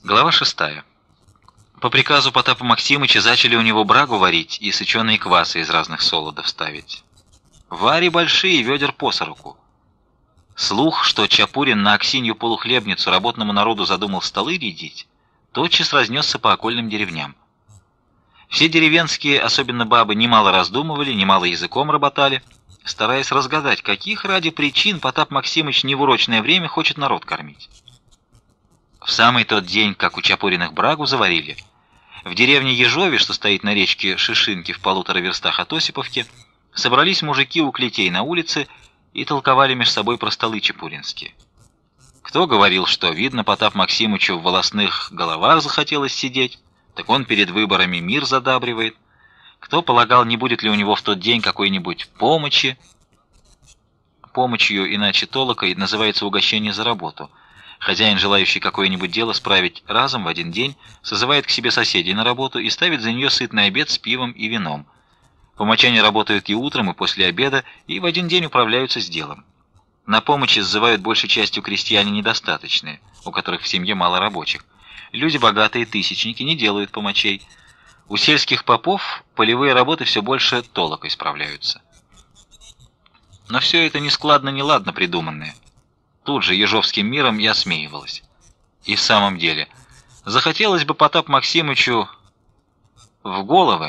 Глава 6. По приказу Потапа Максимыча зачали у него брагу варить и сыченые квасы из разных солодов ставить. Вари большие, ведер по 40. Слух, что Чапурин на Аксинью полухлебницу работному народу задумал столы рядить, тотчас разнесся по окольным деревням. Все деревенские, особенно бабы, немало раздумывали, немало языком работали, стараясь разгадать, каких ради причин Потап Максимыч не в урочное время хочет народ кормить. В самый тот день, как у Чапуриных брагу заварили, в деревне Ежове, что стоит на речке Шишинки в 1,5 верстах от Осиповки, собрались мужики у клетей на улице и толковали между собой про столы чапуринские. Кто говорил, что, видно, Потап Максимычу в волосных головах захотелось сидеть, так он перед выборами мир задабривает. Кто полагал, не будет ли у него в тот день какой-нибудь помощи. Помощью, иначе толокой, называется угощение за работу. Хозяин, желающий какое-нибудь дело справить разом в один день, созывает к себе соседей на работу и ставит за нее сытный обед с пивом и вином. Помочане работают и утром, и после обеда, и в один день управляются с делом. На помощь сзывают большей частью крестьяне недостаточные, у которых в семье мало рабочих. Люди богатые, тысячники, не делают помощей. У сельских попов полевые работы все больше толокой справляются. Но все это нескладно-неладно придуманное. Тут же ежовским миром и осмеивалось. И в самом деле, захотелось бы Потап Максимычу в головы,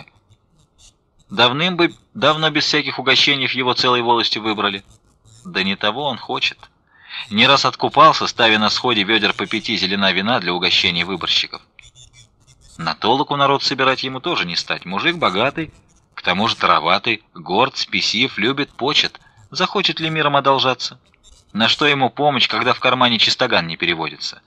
давно без всяких угощений его целой волостью выбрали. Да не того он хочет. Не раз откупался, ставя на сходе ведер по 5 зелена вина для угощения выборщиков. На толоку народ собирать ему тоже не стать. Мужик богатый, к тому же тароватый, горд, спесив, любит, почет. Захочет ли миром одолжаться? На что ему помощь, когда в кармане чистоган не переводится?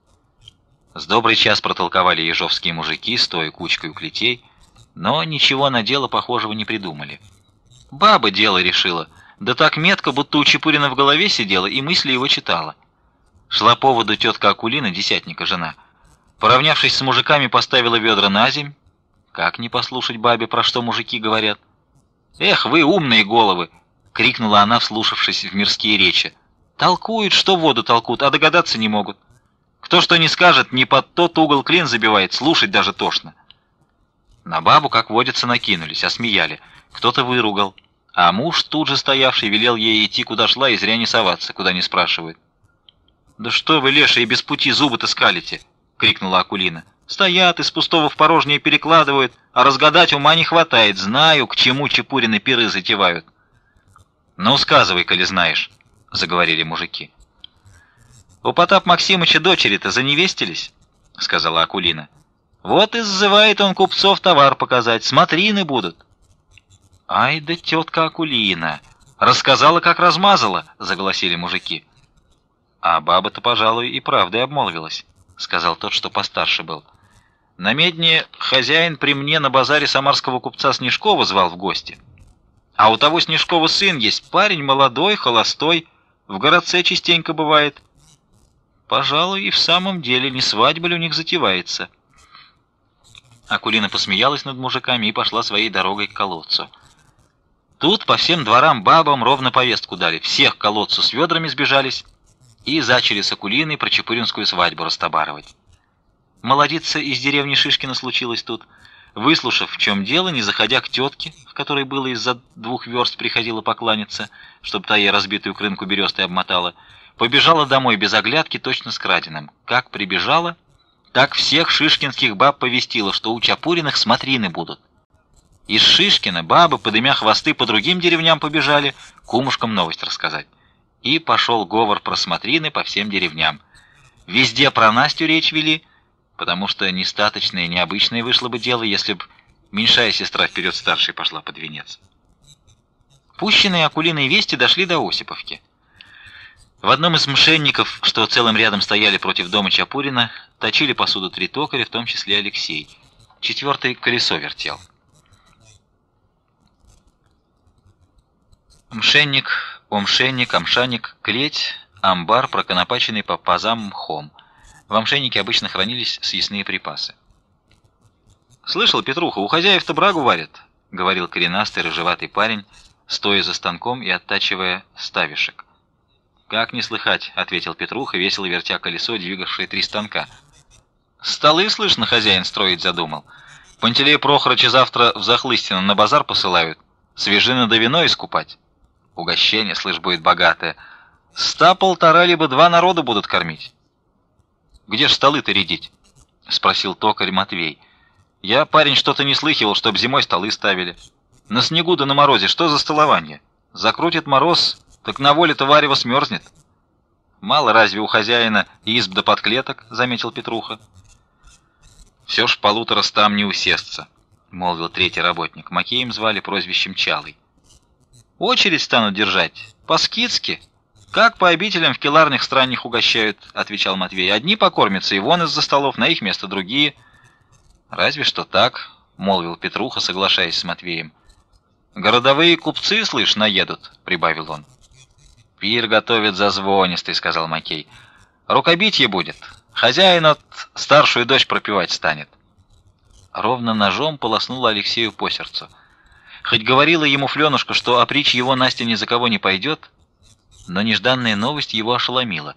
С добрый час протолковали ежовские мужики, стоя кучкой у клетей, но ничего на дело похожего не придумали. Баба дело решила, да так метко, будто у Чапурина в голове сидела и мысли его читала. Шла по воду тетка Акулина, десятника жена. Поравнявшись с мужиками, поставила ведра на земь. Как не послушать бабе, про что мужики говорят? «Эх, вы умные головы!» — крикнула она, вслушавшись в мирские речи. «Толкуют, что воду толкут, а догадаться не могут. Кто что не скажет, не под тот угол клин забивает, слушать даже тошно». На бабу, как водится, накинулись, осмеяли. Кто-то выругал, а муж, тут же стоявший, велел ей идти куда шла и зря не соваться, куда не спрашивают. «Да что вы, лешие, без пути зубы-то скалите!» — крикнула Акулина. «Стоят, из пустого в порожнее перекладывают, а разгадать ума не хватает. Знаю, к чему Чапурины пиры затевают». «Ну, сказывай, коли знаешь», — заговорили мужики. «У Потап Максимыча дочери-то заневестились», — сказала Акулина. «Вот и сзывает он купцов товар показать, смотрины будут». «Ай да тетка Акулина! Рассказала, как размазала», — заголосили мужики. «А баба-то, пожалуй, и правдой обмолвилась», — сказал тот, что постарше был. «На медне хозяин при мне на базаре самарского купца Снежкова звал в гости. А у того Снежкова сын есть, парень молодой, холостой, в городце частенько бывает. Пожалуй, и в самом деле не свадьба ли у них затевается». Акулина посмеялась над мужиками и пошла своей дорогой к колодцу. Тут по всем дворам бабам ровно повестку дали, всех к колодцу с ведрами сбежались и зачали с Акулиной про чапуринскую свадьбу растобарывать. Молодица из деревни Шишкина случилась тут. Выслушав, в чем дело, не заходя к тетке, в которой было из-за 2 верст приходила покланяться, чтобы та ей разбитую крынку берестой обмотала, побежала домой без оглядки, точно с краденым. Как прибежала, так всех шишкинских баб повестила, что у Чапуриных смотрины будут. Из Шишкина бабы, подымя хвосты, по другим деревням побежали, кумушкам новость рассказать. И пошел говор про смотрины по всем деревням. Везде про Настю речь вели, потому что нестаточное, необычное вышло бы дело, если б меньшая сестра вперед старшей пошла под венец. Пущенные Акулиной вести дошли до Осиповки. В одном из мшенников, что целым рядом стояли против дома Чапурина, точили посуду 3 токаря, в том числе Алексей. 4-й колесо вертел. Мшенник, омшенник, амшаник, клеть, амбар, проконопаченный по пазам мхом. В амшеннике обычно хранились съестные припасы. «Слышал, Петруха, у хозяев-то брагу варят», — говорил коренастый рыжеватый парень, стоя за станком и оттачивая ставишек. «Как не слыхать», — ответил Петруха, весело вертя колесо, двигавшее 3 станка. Столы, слышно, хозяин строить задумал. Пантелея Прохорыча завтра в Захлыстино на базар посылают. Свежины да вино искупать. Угощение, слышь, будет богатое. 100-1,5 либо 2 народа будут кормить. Где ж столы-то рядить? Спросил токарь Матвей. Я, парень, что-то не слыхивал, чтоб зимой столы ставили. На снегу да на морозе что за столование? Закрутит мороз, так на воле-то варево смерзнет. Мало разве у хозяина изб да подклеток, заметил Петруха. Все ж 1,5 не усесться, молвил третий работник. Макеем звали прозвищем Чалый. Очередь станут держать по-скидски, как по обителям в келарнях странних угощают, отвечал Матвей. Одни покормятся и вон из-за столов, на их место другие. Разве что так, молвил Петруха, соглашаясь с Матвеем. Городовые купцы, слышь, наедут, прибавил он. Пир готовит зазвонистый, сказал Макей. Рукобитье будет. Хозяин от старшую дочь пропивать станет. Ровно ножом полоснула Алексею по сердцу. Хоть говорила ему Фленушка, что опричь его Настя ни за кого не пойдет, но нежданная новость его ошеломила.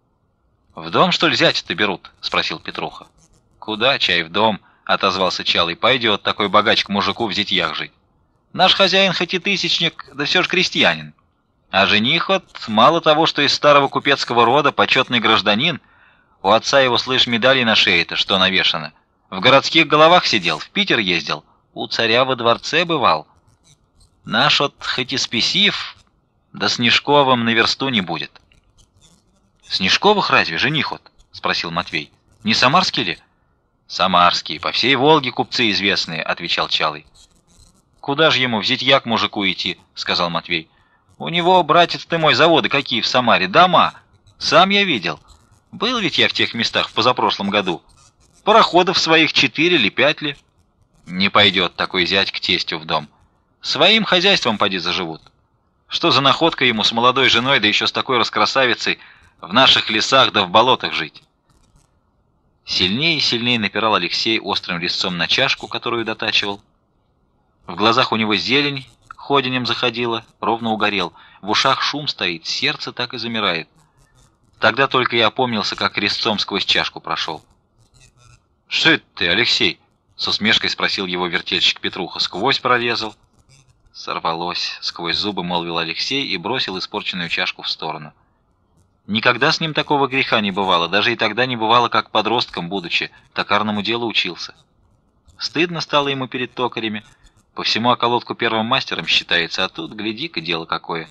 В дом что ли зять-то берут? Спросил Петруха. Куда, чай, в дом? Отозвался Чалый. Пойдет такой богач к мужику в зятьях жить. Наш хозяин хоть и тысячник, да все ж крестьянин. А жених вот мало того, что из старого купецкого рода, почетный гражданин, у отца его, слышь, медали на шее-то, что навешано. В городских головах сидел, в Питер ездил, у царя во дворце бывал. Наш вот хоть и спесив, да Снежковым на версту не будет. Снежковых разве жених вот? Спросил Матвей. Не самарский ли? Самарские, по всей Волге купцы известные, отвечал Чалый. Куда же ему в зятья к мужику идти, сказал Матвей. У него, братец ты мой, заводы какие в Самаре, дома. Сам я видел. Был ведь я в тех местах в позапрошлом году. Пароходов своих 4 или 5 ли. Не пойдет такой зять к тестю в дом. Своим хозяйством поди заживут. Что за находка ему с молодой женой, да еще с такой раскрасавицей, в наших лесах да в болотах жить? Сильнее и сильнее напирал Алексей острым резцом на чашку, которую дотачивал. В глазах у него зелень ходенем заходила, ровно угорел. В ушах шум стоит, сердце так и замирает. Тогда только я опомнился, как резцом сквозь чашку прошел. Что это ты, Алексей? С усмешкой спросил его вертельщик Петруха. Сквозь прорезал. Сорвалось, сквозь зубы молвил Алексей и бросил испорченную чашку в сторону. Никогда с ним такого греха не бывало, даже и тогда не бывало, как подростком, будучи, токарному делу учился. Стыдно стало ему перед токарями. По всему околотку первым мастером считается, а тут, гляди-ка, дело какое.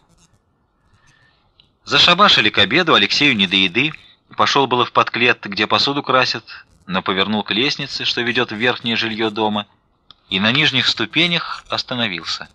Зашабашили к обеду, Алексею не до еды. Пошел было в подклет, где посуду красят, но повернул к лестнице, что ведет в верхнее жилье дома, и на нижних ступенях остановился.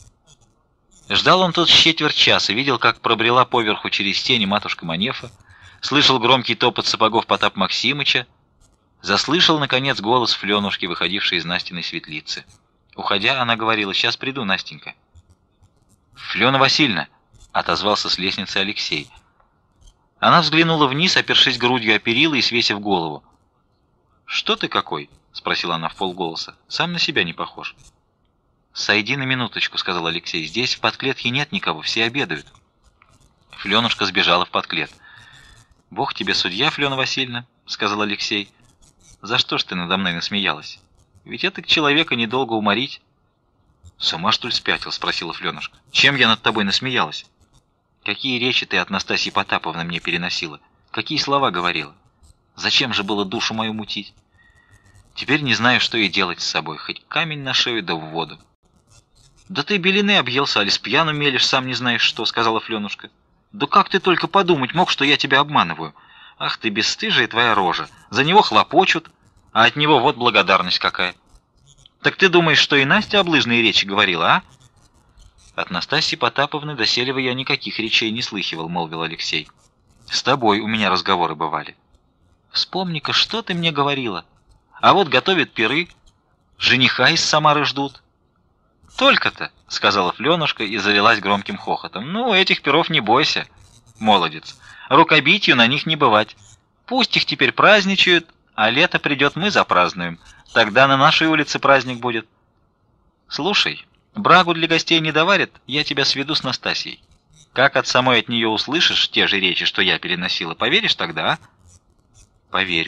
Ждал он тут четверть часа, видел, как пробрела поверху через тени матушка Манефа, слышал громкий топот сапогов Потап Максимыча, заслышал, наконец, голос Фленушки, выходившей из Настиной светлицы. Уходя, она говорила: «Сейчас приду, Настенька». «Флена Васильевна!» — отозвался с лестницы Алексей. Она взглянула вниз, опершись грудью о перила и свесив голову. «Что ты какой?» — спросила она вполголоса. «Сам на себя не похож». «Сойди на минуточку», — сказал Алексей. «Здесь в подклетке нет никого, все обедают». Фленушка сбежала в подклет. «Бог тебе судья, Флена Васильевна», — сказал Алексей. «За что ж ты надо мной насмеялась? Ведь это к человека недолго уморить». «С ума что ли спятил?» — спросила Фленушка. «Чем я над тобой насмеялась?» «Какие речи ты от Настасьи Потаповны мне переносила? Какие слова говорила? Зачем же было душу мою мутить? Теперь не знаю, что и делать с собой, хоть камень на шею да в воду». «Да ты белины объелся, али с пьяну мелешь, сам не знаешь что», — сказала Фленушка. «Да как ты только подумать мог, что я тебя обманываю? Ах ты, бесстыжая твоя рожа! За него хлопочут, а от него вот благодарность какая. Так ты думаешь, что и Настя облыжные речи говорила, а?» «От Настасьи Потаповны до Селева я никаких речей не слыхивал», — молвил Алексей. «С тобой у меня разговоры бывали». «Вспомни-ка, что ты мне говорила? А вот готовят пиры, жениха из Самары ждут». «Только-то», — сказала Фленушка и залилась громким хохотом. «Ну, этих пиров не бойся, молодец. Рукобитью на них не бывать. Пусть их теперь праздничают, а лето придет, мы запразднуем. Тогда на нашей улице праздник будет. Слушай, брагу для гостей не доварят, я тебя сведу с Настасьей. Как от самой от нее услышишь те же речи, что я переносила, поверишь тогда, а?» «Поверю.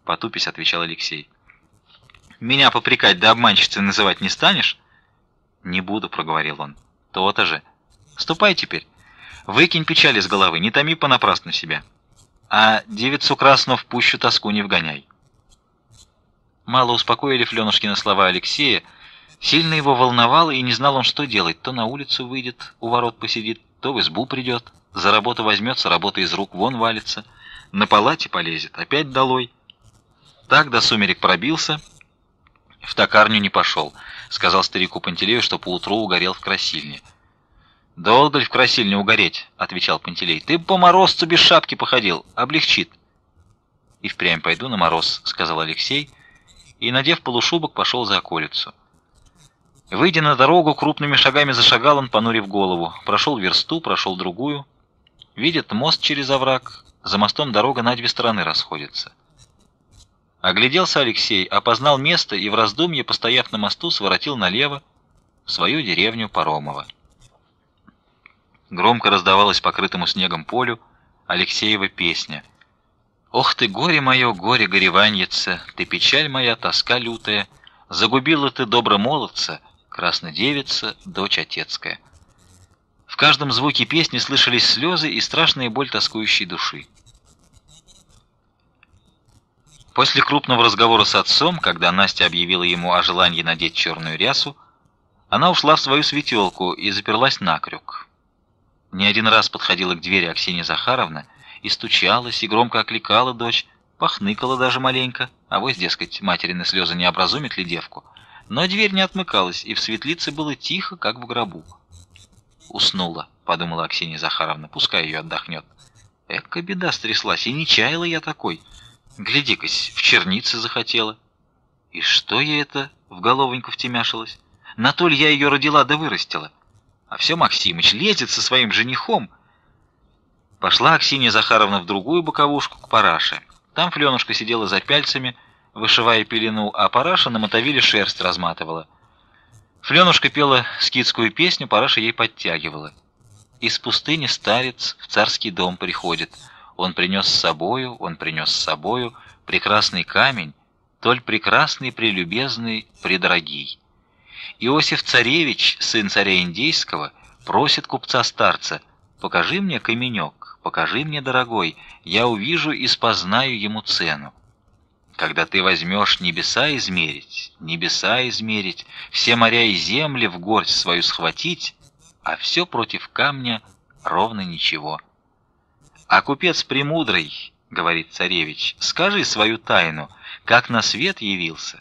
потупясь, отвечал Алексей. Меня попрекать да обманщицей называть не станешь? Не буду, проговорил он. То-то же. Ступай теперь. Выкинь печаль из головы, не томи понапрасну себя. А девицу красную в пущу тоску не вгоняй. Мало успокоили Фленушкины слова Алексея, сильно его волновало, и не знал он, что делать. То на улицу выйдет, у ворот посидит, то в избу придет, за работу возьмется, работа из рук вон валится, на палате полезет, опять долой. Так до сумерек пробился, в токарню не пошел, сказал старику Пантелею, что поутру угорел в красильне. «Долго ли в красильне угореть?» — отвечал Пантелей. «Ты по морозцу без шапки походил, облегчит». «И впрямь пойду на мороз», — сказал Алексей, и, надев полушубок, пошел за околицу. Выйдя на дорогу, крупными шагами зашагал он, понурив голову. Прошел версту, прошел другую. Видит мост через овраг, за мостом дорога на две стороны расходится. Огляделся Алексей, опознал место и в раздумье, постояв на мосту, своротил налево в свою деревню Паромово. Громко раздавалась по покрытому снегом полю Алексеева песня. «Ох ты, горе мое, горе гореваньице, ты печаль моя, тоска лютая, загубила ты добро молодца, краснодевица, дочь отецкая». В каждом звуке песни слышались слезы и страшная боль тоскующей души. После крупного разговора с отцом, когда Настя объявила ему о желании надеть черную рясу, она ушла в свою светелку и заперлась накрюк. Не один раз подходила к двери Аксинья Захаровна и стучалась, и громко окликала дочь, похныкала даже маленько, авось, дескать, материны слезы не образумит ли девку. Но дверь не отмыкалась, и в светлице было тихо, как в гробу. «Уснула», — подумала Аксинья Захаровна, — «пускай ее отдохнет». Эка беда стряслась, и не чаяла я такой. Гляди-кась, в чернице захотела. И что ей это в головоньку втемяшилось? На то ли я ее родила да вырастила. А все Максимыч лезет со своим женихом. Пошла Аксинья Захаровна в другую боковушку к Параше. Там Фленушка сидела за пяльцами, вышивая пелену, а Параша на мотовиле шерсть разматывала. Фленушка пела скитскую песню, Параша ей подтягивала. Из пустыни старец в царский дом приходит. Он принес с собою прекрасный камень, толь прекрасный, прелюбезный, предорогий. Иосиф Царевич, сын царя Индейского, просит купца-старца: «Покажи мне каменек, покажи мне, дорогой, я увижу и спознаю ему цену. Когда ты возьмешь небеса измерить, все моря и земли в горсть свою схватить, а все против камня ровно ничего. А купец премудрый, — говорит царевич, — скажи свою тайну, как на свет явился,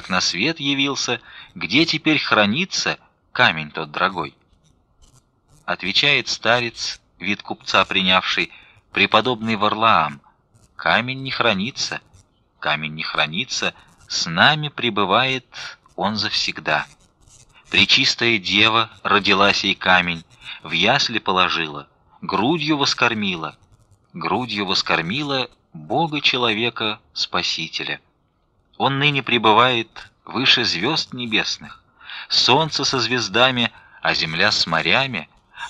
где теперь хранится камень тот дорогой?» Отвечает старец, вид купца принявший, преподобный Варлаам: камень не хранится, с нами пребывает он завсегда. Пречистая дева родила сей камень, в ясли положила, грудью воскормила Бога человека Спасителя. Он ныне пребывает выше звезд небесных, солнце со звездами, а земля с морями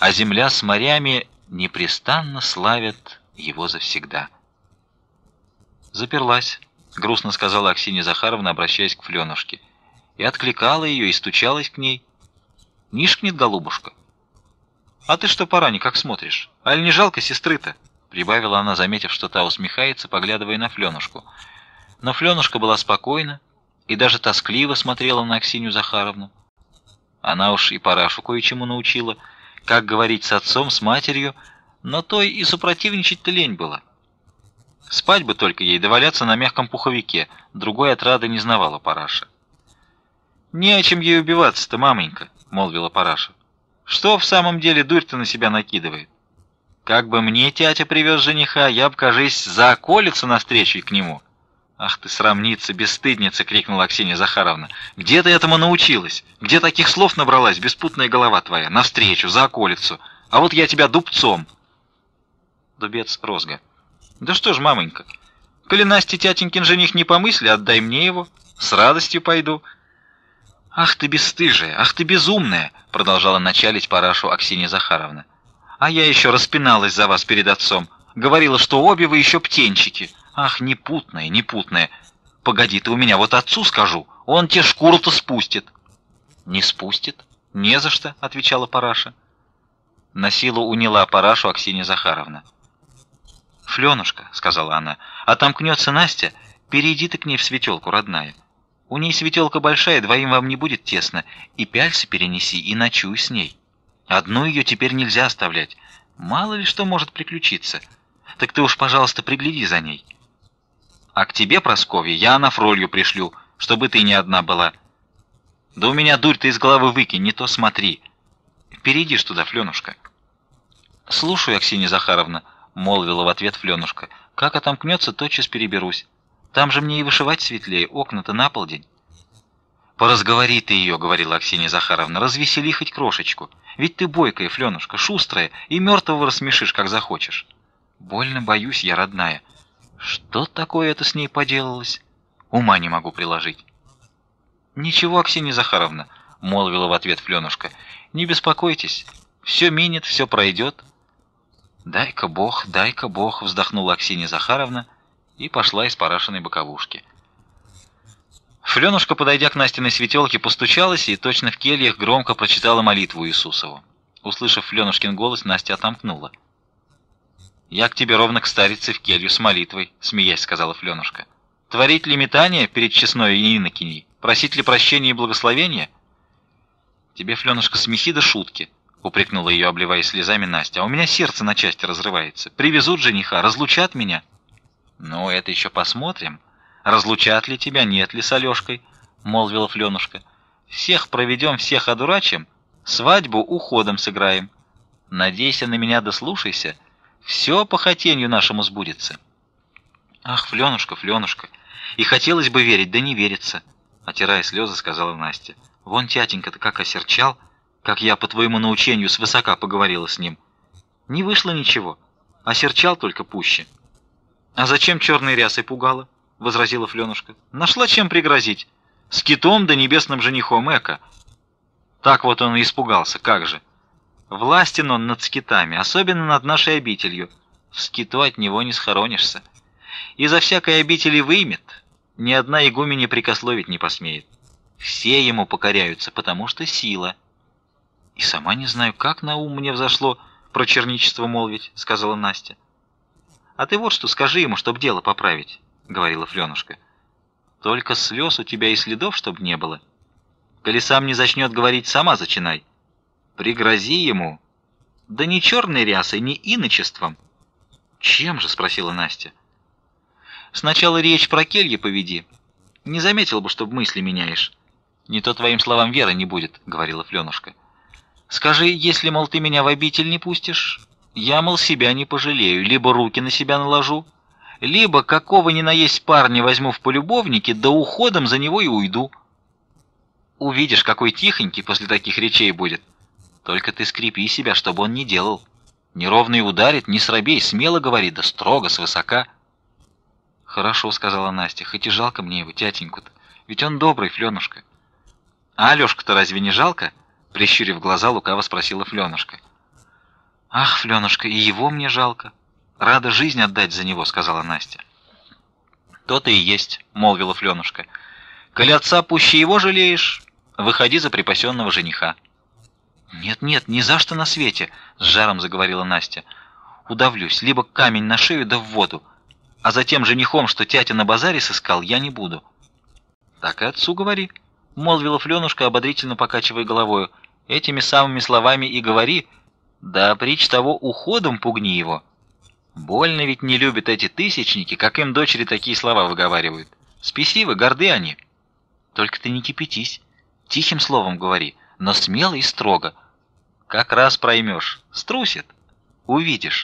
непрестанно славят его завсегда. Заперлась, грустно сказала Аксинья Захаровна, обращаясь к Фленушке, и откликала ее, и стучалась к ней. «Нишкнет, голубушка». «А ты что, пора никак смотришь? Аль не жалко сестры-то?» прибавила она, заметив, что та усмехается, поглядывая на Фленушку. Но Фленушка была спокойна и даже тоскливо смотрела на Аксинью Захаровну. Она уж и Парашу кое-чему научила, как говорить с отцом, с матерью, но той и супротивничать-то лень было. Спать бы только ей, да валяться на мягком пуховике, другой отрады не знавала Параша. «Не о чем ей убиваться-то, маменька», — молвила Параша. «Что в самом деле дурь-то на себя накидывает? Как бы мне тятя привез жениха, я б, кажись, за околицу навстречу к нему». «Ах ты, срамница, бесстыдница!» — крикнула Аксинья Захаровна. «Где ты этому научилась? Где таких слов набралась, беспутная голова твоя? Навстречу, за околицу! А вот я тебя дубцом!» Дубец Розга. «Да что ж, маменька, коли Насте тятенькин жених не помысли, отдай мне его, с радостью пойду». «Ах ты бесстыжая, ах ты безумная!» — продолжала началить Парашу Аксинья Захаровна. «А я еще распиналась за вас перед отцом, говорила, что обе вы еще птенчики, Ах, непутная, непутная. Погоди, ты у меня вот отцу скажу, он тебе шкуру-то спустит. Не спустит? Не за что, отвечала Параша. На силу уняла Парашу Аксинья Захаровна. Фленушка, сказала она, отомкнется Настя, перейди ты к ней в светелку, родная. У ней светелка большая, двоим вам не будет тесно, и пяльцы перенеси, и ночуй с ней. Одну ее теперь нельзя оставлять, мало ли что может приключиться. Так ты уж, пожалуйста, пригляди за ней. А к тебе, Прасковья, я Анафролью пришлю, чтобы ты не одна была. Да у меня дурь ты из головы выкинь, не то смотри. Перейдишь туда, Фленушка. Слушаю, Аксинья Захаровна, молвила в ответ Фленушка. Как отомкнется, тотчас переберусь. Там же мне и вышивать светлее, окна-то на полдень. Поразговори ты ее, говорила Аксинья Захаровна, развесели хоть крошечку. Ведь ты бойкая, Фленушка, шустрая, и мертвого рассмешишь, как захочешь. Больно боюсь я, родная. Что такое это с ней поделалось? Ума не могу приложить. Ничего, Аксинья Захаровна, молвила в ответ Фленушка. Не беспокойтесь, все минет, все пройдет. Дай-ка Бог, вздохнула Аксинья Захаровна и пошла из Парашиной боковушки. Фленушка, подойдя к Настиной светелке, постучалась и точно в кельях громко прочитала молитву Иисусову. Услышав Фленушкин голос, Настя отомкнула. «Я к тебе ровно к старице в келью с молитвой», — смеясь сказала Фленушка. «Творить ли метание перед честной инокиней? Просить ли прощения и благословения?» «Тебе, Фленушка, смехи да шутки», — упрекнула ее, обливаясь слезами, Настя. «А у меня сердце на части разрывается. Привезут жениха, разлучат меня». «Ну, это еще посмотрим. Разлучат ли тебя, нет ли с Алешкой?» — молвила Фленушка. «Всех проведем, всех одурачим, свадьбу уходом сыграем. Надейся на меня, да слушайся, все по хотению нашему сбудется». «Ах, Фленушка, Фленушка, и хотелось бы верить, да не верится», — отирая слезы, сказала Настя. «Вон тятенька-то как осерчал, как я по твоему научению свысока поговорила с ним. Не вышло ничего, осерчал только пуще». «А зачем черной рясой пугала?» — возразила Фленушка. «Нашла чем пригрозить. С китом да небесным женихом эко». Так вот он и испугался, как же. Властен он над скитами, особенно над нашей обителью. В скиту от него не схоронишься. И за всякой обители вымет, ни одна игуменя прикословить не посмеет. Все ему покоряются, потому что сила. И сама не знаю, как на ум мне взошло про черничество молвить, сказала Настя. А ты вот что скажи ему, чтоб дело поправить, говорила Фленушка. Только слез у тебя и следов, чтоб не было. Коли сам не зачнет говорить, сама зачинай. Пригрози ему. Да не черной рясой, не иночеством. Чем же, спросила Настя. Сначала речь про кельи поведи. Не заметил бы, чтоб мысли меняешь. Не то твоим словам веры не будет, говорила Фленушка. Скажи, если, мол, ты меня в обитель не пустишь, я, мол, себя не пожалею, либо руки на себя наложу, либо какого ни на есть парня возьму в полюбовники, да уходом за него и уйду. Увидишь, какой тихонький после таких речей будет. Только ты скрепи себя, чтобы он не делал. Неровный ударит, не срабей, смело говори, да строго, свысока. Хорошо, сказала Настя, хоть и жалко мне его, тятеньку-то, ведь он добрый, Фленушка. А Алешка-то разве не жалко? Прищурив глаза, лукаво спросила Фленушка. Ах, Фленушка, и его мне жалко. Рада жизнь отдать за него, сказала Настя. То-то и есть, молвила Фленушка. Коли отца пуще его жалеешь, выходи за припасенного жениха. Нет, нет, ни за что на свете, с жаром заговорила Настя. Удавлюсь, либо камень на шею да в воду, а затем женихом, что тятя на базаре сыскал, я не буду. Так и отцу говори, молвила Фленушка, ободрительно покачивая головою. Этими самыми словами и говори, да притч того уходом пугни его. Больно ведь не любят эти тысячники, как им дочери такие слова выговаривают. Спесивы, горды они. Только ты не кипятись, тихим словом говори, но смело и строго. Как раз проймешь, струсит, увидишь.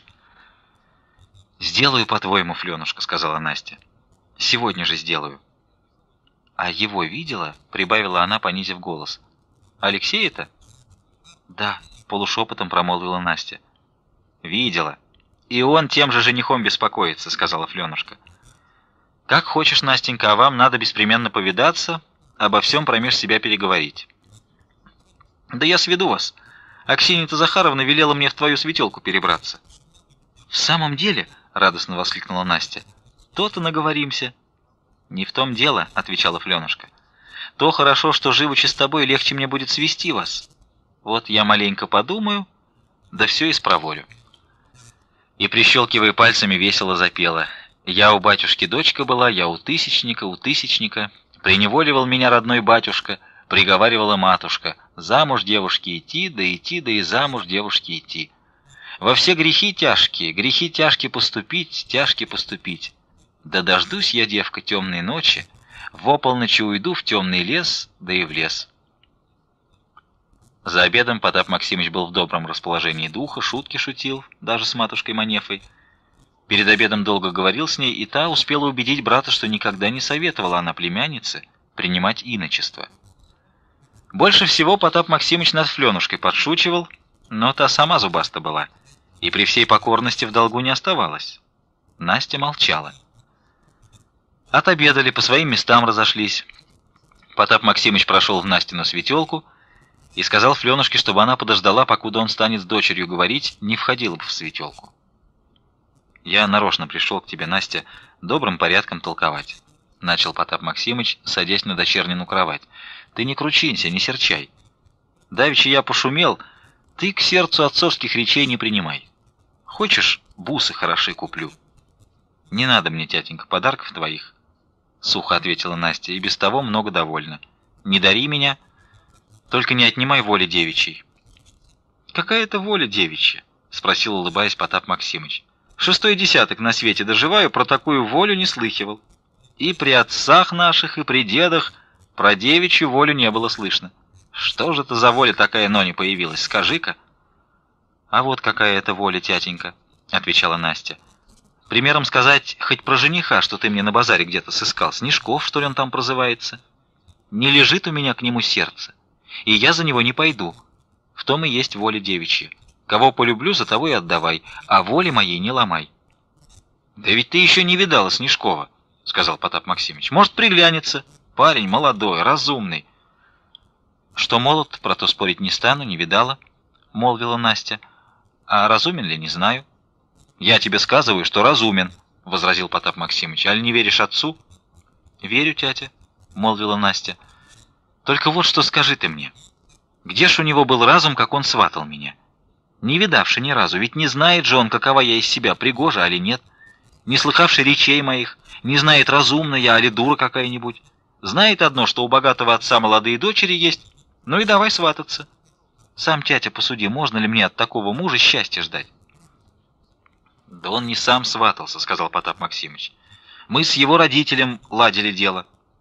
Сделаю по-твоему, Фленушка, сказала Настя. Сегодня же сделаю. А его видела? Прибавила она, понизив голос. Алексея-то? Да, полушепотом промолвила Настя. Видела. И он тем же женихом беспокоится, сказала Фленушка. Как хочешь, Настенька, а вам надо беспременно повидаться, обо всем промеж себя переговорить. Да я сведу вас. Аксинья-то Захаровна велела мне в твою светелку перебраться. В самом деле, радостно воскликнула Настя. То-то наговоримся. Не в том дело, отвечала Фленушка. То хорошо, что живучи с тобой, легче мне будет свести вас. Вот я маленько подумаю, да все исправолю. И, прищелкивая пальцами, весело запела. Я у батюшки дочка была, я у тысячника. Приневоливал меня родной батюшка, приговаривала матушка. Замуж девушке идти, да и замуж девушке идти. Во все грехи тяжкие поступить, тяжкие поступить. Да дождусь я, девка, темной ночи, в ополночи уйду в темный лес, да и в лес. За обедом Потап Максимыч был в добром расположении духа, шутки шутил, даже с матушкой Манефой. Перед обедом долго говорил с ней, и та успела убедить брата, что никогда не советовала она племяннице принимать иночество. Больше всего Потап Максимыч над Фленушкой подшучивал, но та сама зубаста была, и при всей покорности в долгу не оставалась. Настя молчала. Отобедали, по своим местам разошлись. Потап Максимыч прошел в Настину светелку и сказал Фленушке, чтобы она подождала, покуда он станет с дочерью говорить, не входила бы в светелку. «Я нарочно пришел к тебе, Настя, добрым порядком толковать», — начал Потап Максимыч, садясь на дочернину кровать. «Ты не кручинься, не серчай. Давеча я пошумел, ты к сердцу отцовских речей не принимай. Хочешь, бусы хороши куплю?» «Не надо мне, тятенька, подарков твоих», — сухо ответила Настя, — «и без того много довольна. Не дари меня, только не отнимай воли девичьей». «Какая это воля девичья?» — спросил, улыбаясь, Потап Максимыч. «Шестой десяток на свете доживаю, про такую волю не слыхивал. И при отцах наших, и при дедах про девичью волю не было слышно. Что же это за воля такая, но не появилась, скажи-ка». «А вот какая это воля, тятенька», — отвечала Настя. «Примером сказать, хоть про жениха, что ты мне на базаре где-то сыскал, Снежков, что ли он там прозывается. Не лежит у меня к нему сердце, и я за него не пойду. В том и есть воля девичья. Кого полюблю, за того и отдавай, а воли моей не ломай». «Да ведь ты еще не видала Снежкова», — сказал Потап Максимыч. «Может, приглянется. Парень молодой, разумный». «Что молод, про то спорить не стану, не видала», — молвила Настя. «А разумен ли, не знаю». «Я тебе сказываю, что разумен», — возразил Потап Максимыч. «Аль не веришь отцу?» «Верю, тятя», — молвила Настя. «Только вот что скажи ты мне. Где ж у него был разум, как он сватал меня? Не видавший ни разу, ведь не знает же он, какова я из себя, пригожа али нет. Не слыхавший речей моих, не знает, разумна я али дура какая-нибудь. Знает одно, что у богатого отца молодые дочери есть, ну и давай свататься. Сам, тятя, посуди, можно ли мне от такого мужа счастья ждать?» «Да он не сам сватался», — сказал Потап Максимыч. «Мы с его родителем ладили дело».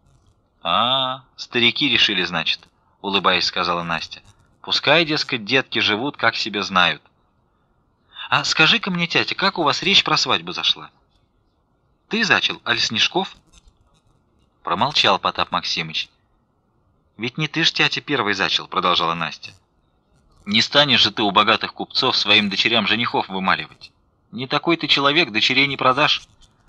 «А, старики решили, значит», — улыбаясь, сказала Настя. «Пускай, дескать, детки живут, как себе знают». «А скажи-ка мне, тятя, как у вас речь про свадьбу зашла? Ты зачал, аль Снежков?» Промолчал Потап Максимыч. «Ведь не ты ж, тятя, первый зачал», — продолжала Настя. «Не станешь же ты у богатых купцов своим дочерям женихов вымаливать. Не такой ты человек, дочерей не продашь».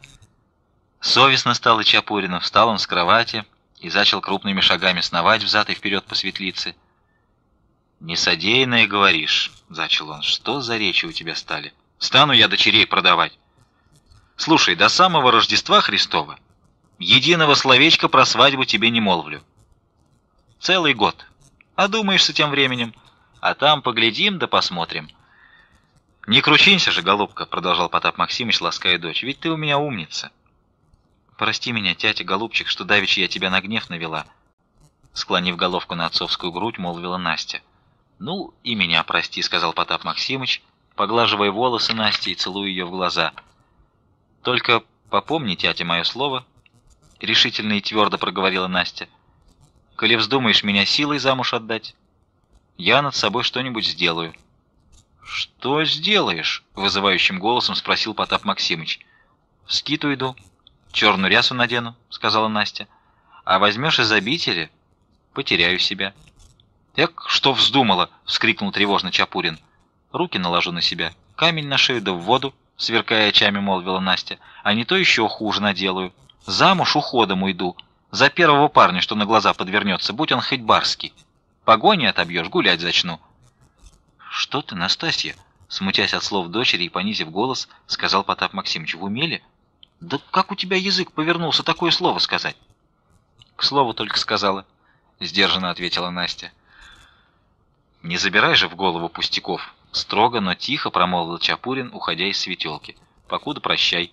Совестно стало Чапурину, встал он с кровати и зачал крупными шагами сновать взад и вперед по светлице. «Несодеянное говоришь», — зачал он, — «что за речи у тебя стали? Стану я дочерей продавать. Слушай, до самого Рождества Христова единого словечка про свадьбу тебе не молвлю. Целый год. Одумаешься тем временем, а там поглядим да посмотрим». «Не кручинься же, голубка», — продолжал Потап Максимыч, лаская дочь, — «ведь ты у меня умница». «Прости меня, тятя, голубчик, что давеча я тебя на гнев навела», — склонив головку на отцовскую грудь, молвила Настя. «Ну, и меня прости», — сказал Потап Максимыч, поглаживая волосы Насти и целуя ее в глаза. «Только попомни, тятя, мое слово», — решительно и твердо проговорила Настя. «Коли вздумаешь меня силой замуж отдать, я над собой что-нибудь сделаю». «Что сделаешь?» — вызывающим голосом спросил Потап Максимыч. «В скиту иду, черную рясу надену», — сказала Настя. «А возьмешь из обители, потеряю себя». «Эк, что вздумала!» — вскрикнул тревожно Чапурин. «Руки наложу на себя, камень на шею да в воду», — сверкая очами, молвила Настя. «А не то еще хуже наделаю. Замуж уходом уйду, за первого парня, что на глаза подвернется, будь он хоть барский. Погони отобьешь, гулять зачну». «Что ты, Настасья?» — смутясь от слов дочери и понизив голос, сказал Потап Максимыч. «В уме ли? Да как у тебя язык повернулся такое слово сказать? К слову только сказала, сдержанно ответила Настя. Не забирай же в голову пустяков, строго, но тихо промолвил Чапурин, уходя из светелки. Покуда прощай.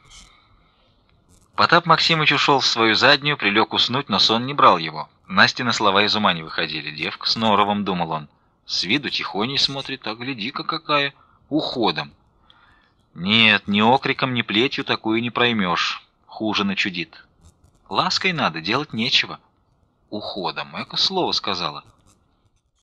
Потап Максимыч ушел в свою заднюю, прилег уснуть, но сон не брал его. Настины слова из ума не выходили. Девка с норовом, думал он. С виду тихоней смотрит, а гляди-ка какая, уходом. Нет, ни окриком, ни плетью такую не проймешь. Хуже начудит. Лаской надо, делать нечего. Уходом, эко слово сказала.